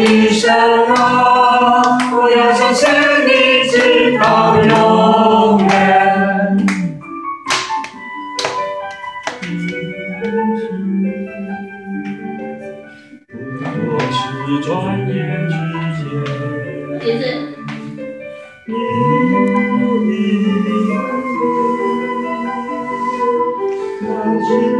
一生啊，我要相信你直到永远。不过是转眼之间。 也是。 那